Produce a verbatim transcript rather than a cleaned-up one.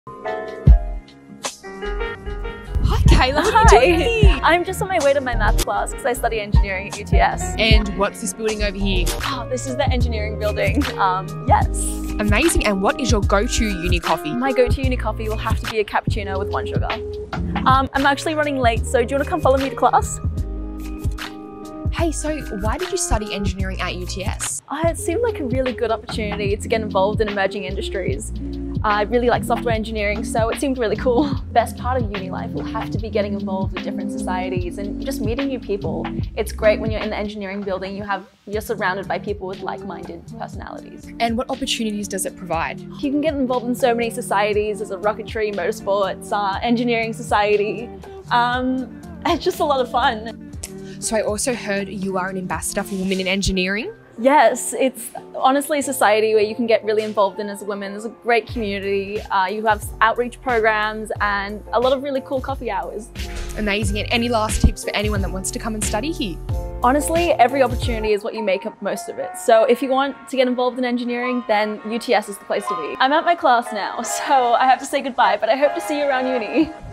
Hi Kayla, what are you doing here? I'm just on my way to my math class because I study engineering at U T S. And what's this building over here? Oh, this is the engineering building. Um, yes. Amazing. And what is your go-to uni coffee? My go-to uni coffee will have to be a cappuccino with one sugar. Um, I'm actually running late, so do you want to come follow me to class? Hey, so why did you study engineering at U T S? Uh, it seemed like a really good opportunity to get involved in emerging industries. I really like software engineering, so it seemed really cool. Best part of uni life will have to be getting involved with different societies and just meeting new people. It's great when you're in the engineering building, you have, you're surrounded by people with like-minded personalities. And what opportunities does it provide? You can get involved in so many societies. There's a rocketry, motorsports, uh, engineering society. Um, it's just a lot of fun. So I also heard you are an ambassador for women in engineering? Yes, it's honestly a society where you can get really involved in as a woman. There's a great community. Uh, you have outreach programs and a lot of really cool coffee hours. Amazing. And any last tips for anyone that wants to come and study here? Honestly, every opportunity is what you make up most of it. So if you want to get involved in engineering, then U T S is the place to be. I'm at my class now, so I have to say goodbye, but I hope to see you around uni.